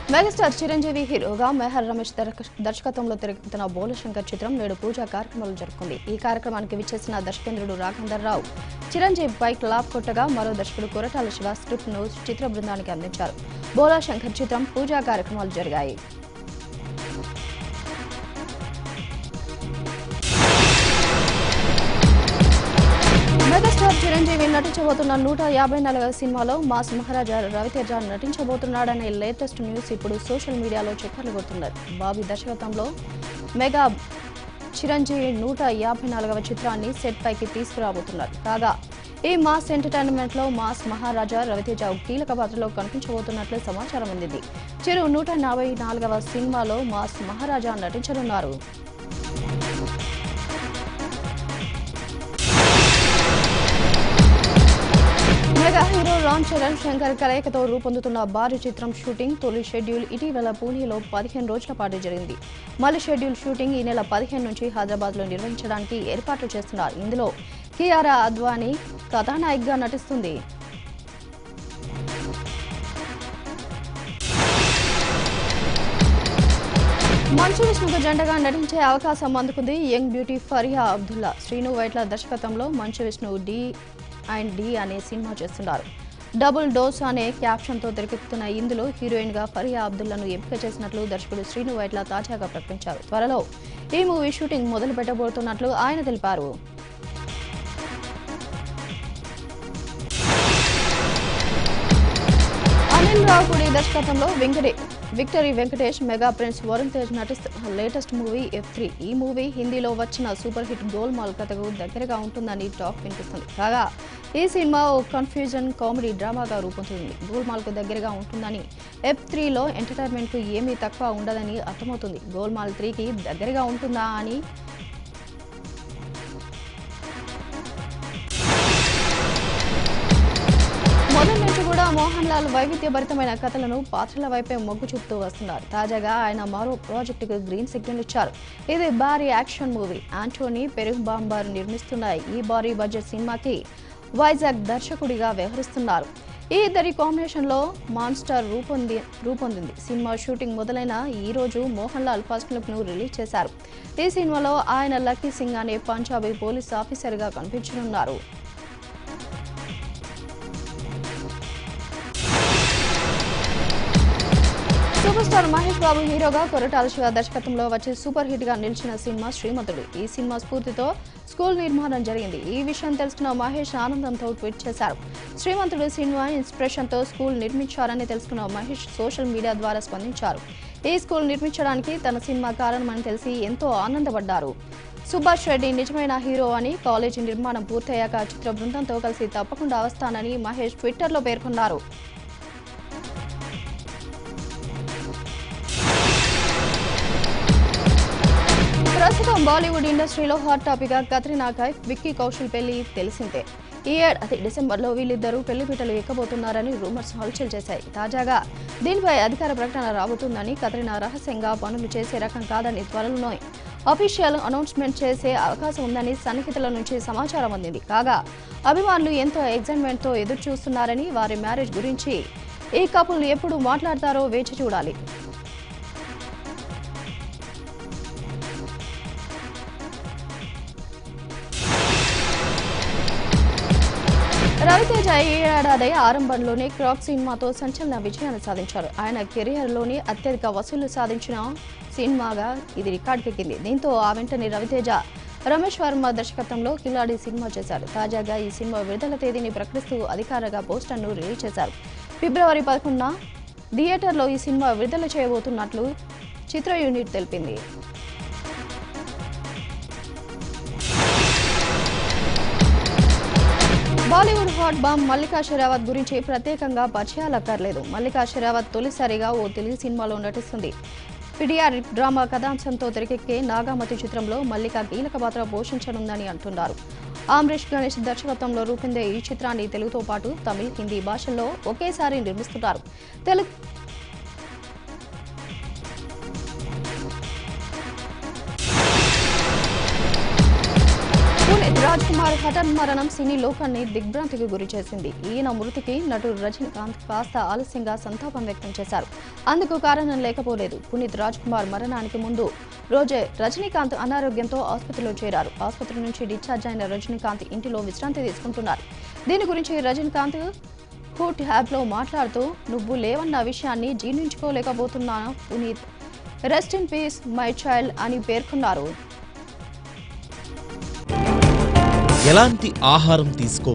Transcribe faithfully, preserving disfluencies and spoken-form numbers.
Megastar Chiranjeevi హీరోగా మెహర్ రమేష్ దర్శకత్వంలో తెరకెక్కుతున్న బోలశంకర్ చిత్రం నేడు పూజా కార్యక్రమాలు జరుపుకుంది. ఈ కార్యక్రమానికి విచ్చేసిన దర్శకేంద్రుడు రాఘవేంద్ర రావు చిరంజీవిపై క్లాప్ కొట్టగా మరో దర్శకుడు కొరటాల శివ స్క్రిప్ట్ ను చిత్ర బృందానికి అందించారు. బోలశంకర్ చిత్రం పూజా కార్యక్రమాలు జరిగాయి. మెగాస్టార్ చిరంజీవి నటించబోతున్న నూట యాభై నాలుగవ సినిమాలో మాస్ మహారాజా రవితేజ నటించబోతున్నాడనే లేటెస్ట్ న్యూస్ ఇప్పుడు సోషల్ మీడియాలో చక్కర్లు కొడుతున్నారు. బాబీ దర్శకత్వంలో మెగా చిరంజీవి నూట యాభై నాలుగవ చిత్రాన్ని సెట్ పైకి తీసుకురాబోతున్నారు. కాగా ఈ మాస్ ఎంటర్టైన్మెంట్ లో మాస్ మహారాజా రవితేజ కీలక పాత్రలో కనిపించబోతున్నట్లు సమాచారం అందింది. చిరు నూట యాభై నాలుగవ సినిమాలో మాస్ మహారాజా నటించనున్నారు. మెగా హీరో రామ్ చరణ్ శంకర్ కలయికతో రూపొందుతున్న భారీ చిత్రం షూటింగ్ తొలి షెడ్యూల్ ఇటీవల పూణేలో పదిహేను రోజుల పాటు జరిగింది. మళ్లీ షెడ్యూల్ షూటింగ్ ఈ నెల పదిహేను నుంచి హైదరాబాద్ లో నిర్వహించడానికి ఏర్పాట్లు చేస్తున్నారు. ఇందులో కియారా అద్వానీ కథానాయికగా నటిస్తుంది. మంచు విష్ణుకు జంటగా నటించే అవకాశం అందుకుంది యంగ్ బ్యూటీ ఫరియా అబ్దుల్లా. శ్రీను వైట్ల దర్శకత్వంలో Manchu Vishnu D and D అనే సినిమా చేస్తున్నారు. డబుల్ డోస్ అనే క్యాప్షన్ తో తెరకెక్కుతున్న ఇందులో హీరోయిన్ గా ఫరియా అబ్దుల్లాను ఎంపిక చేసినట్లు దర్శకుడు శ్రీను వైట్ల తాజాగా ప్రకటించారు. త్వరలో ఈ మూవీ షూటింగ్ మొదలు పెట్టబోతున్నట్లు ఆయన తెలిపారు. అనిల్ రావుపూడి దర్శకత్వంలో వెంకటే victory Venkatesh mega prince Varun Tej నటిస్తున్న లేటెస్ట్ మూవీ ఎఫ్ త్రీ. ఈ మూవీ హిందీలో వచ్చిన సూపర్ హిట్ గోల్మాల్ కథకు దగ్గరగా ఉంటుందని టాక్ వినిపిస్తుంది. కాగా ఈ సినిమా ఓ కన్ఫ్యూజన్ కామెడీ డ్రామాగా రూపొందుతుంది. గోల్మాల్ కు దగ్గరగా ఉంటుందని ఎఫ్ త్రీలో ఎంటర్టైన్మెంట్ కు ఏమీ తక్కువ ఉండదని అర్థమవుతుంది. గోల్మాల్ త్రీకి దగ్గరగా ఉంటుందా అని మొదటి నుంచి కూడా మోహన్ లాల్ వైవిధ్యభరితమైన కథలను పాత్రల వైపే మొగ్గు చూపుతూ వస్తున్నారు. తాజాగా ఆయన మరో ప్రాజెక్టుకు గ్రీన్ సిగ్నల్ ఇచ్చారు. ఇది భారీ యాక్షన్ మూవీ. ఆంటోనీ పెరుంబాంబర్ నిర్మిస్తున్న ఈ భారీ బడ్జెట్ సినిమాకి వైజాగ్ దర్శకుడిగా వ్యవహరిస్తున్నారు. ఈ ఇద్దరి కాంబినేషన్ లో మాన్స్టర్ రూపొంది రూపొందింది. సినిమా షూటింగ్ మొదలైన ఈ రోజు మోహన్ లాల్ ఫస్ట్ లుక్ ను రిలీజ్ చేశారు. ఈ సినిమాలో ఆయన లక్కీ సింగ్ అనే పంజాబీ పోలీస్ ఆఫీసర్ గా కనిపించనున్నారు. సూపర్ స్టార్ మహేష్ బాబు హీరోగా కొరటాల శివ దర్శకత్వంలో వచ్చి సూపర్ హిట్ గా నిలిచిన సినిమా శ్రీమంతుడు. ఈ సినిమా స్ఫూర్తితో స్కూల్ నిర్మాణం జరిగింది. ఈ విషయం తెలుసుకున్న మహేష్ ఆనందంతో ట్వీట్ చేశారు. శ్రీమంతుడు సినిమా ఇన్స్పిరేషన్ తో స్కూల్ నిర్మించారని తెలుసుకున్న మహేష్ సోషల్ మీడియా ద్వారా స్పందించారు. ఈ స్కూల్ నిర్మించడానికి తన సినిమా కారణమని తెలిసి ఎంతో ఆనందపడ్డారు. సుభాష్ రెడ్డి నిజమైన హీరో అని, కాలేజీ నిర్మాణం పూర్తయ్యాక చిత్ర బృందంతో కలిసి తప్పకుండా వస్తానని మహేష్ ట్విట్టర్లో పేర్కొన్నారు. ప్రస్తుతం బాలీవుడ్ ఇండస్ట్రీలో హాట్ టాపిక్ గా కత్రినా కైఫ్, విక్కీ కౌశల్ పెళ్లి తెలిసిందే. ఈ ఏడాది డిసెంబర్ లో వీళ్ళిద్దరూ పెళ్లిపీటలు ఎక్కబోతున్నారని రూమర్స్ హల్చల్ చేశాయి. తాజాగా దీనిపై అధికార ప్రకటన రాబోతుందని, కత్రినా రహస్యంగా పనులు చేసే రకం కాదని త్వరలోనే అఫీషియల్ అనౌన్స్మెంట్ చేసే అవకాశం ఉందని సన్నిహితుల నుంచి సమాచారం అందింది. కాగా అభిమానులు ఎంతో ఎగ్జైట్మెంట్ తో ఎదురు చూస్తున్నారని, వారి మ్యారేజ్ గురించి ఈ కపుల్ ఎప్పుడు మాట్లాడతారో వేచి చూడాలి. రవితేజ ఈ ఏడాది ఆరంభంలోనే క్రాక్ సినిమాతో సంచలన విజయాన్ని సాధించారు. ఆయన కెరియర్ లోని అత్యధిక వసూళ్లు సాధించిన సినిమాగా ఇది రికార్డుకెక్కింది. దీంతో ఆ వెంటనే రవితేజ రమేష్ వర్మ దర్శకత్వంలో కిలాడి సినిమా చేశారు. తాజాగా ఈ సినిమా విడుదల తేదీని ప్రకటిస్తూ అధికారిక పోస్టర్ ను రిలీజ్ చేశారు. ఫిబ్రవరి పదకొండున థియేటర్లో ఈ సినిమా విడుదల చేయబోతున్నట్లు చిత్ర యూనిట్ తెలిపింది. Bollywood hot bomb Mallika Sherawat గురించి ప్రత్యేకంగా పరిచయాలక్కర్లేదు. మల్లికా షెరావత్ తొలిసారిగా ఓ తెలుగు సినిమాలో నటిస్తుంది. పిడియారిక్ డ్రామా కథాంశంతో తెరకెక్కే నాగామతి చిత్రంలో మల్లిక కీలక పాత్ర పోషించనుందని అంటున్నారు. ఆమ్రేష్ గణేష్ దర్శకత్వంలో రూపొందే ఈ చిత్రాన్ని తెలుగుతో పాటు తమిళ, హిందీ భాషల్లో ఒకేసారి నిర్మిస్తున్నారు. తెలుగు పునీత్ రాజ్ కుమార్ హఠాన్ మరణం సినీ లోకాన్ని దిగ్భ్రాంతికి గురి చేసింది. ఈయన మృతికి నటుడు రజనీకాంత్ కాస్త ఆలస్యంగా సంతాపం వ్యక్తం చేశారు. అందుకు కారణం లేకపోలేదు. పునీత్ రాజ్ కుమార్ మరణానికి ముందు రోజే రజనీకాంత్ అనారోగ్యంతో ఆసుపత్రిలో చేరారు. ఆసుపత్రి నుంచి డిశ్చార్జ్ అయిన రజనీకాంత్ ఇంటిలో విశ్రాంతి తీసుకుంటున్నారు. దీని గురించి రజనీకాంత్ హూట్ యాప్లో మాట్లాడుతూ, నువ్వు లేవన్న విషయాన్ని జీర్ణించుకోలేకపోతున్నాను Puneeth, rest in peace my child అని పేర్కొన్నారు. ఎలాంటి ఆహారం తీసుకో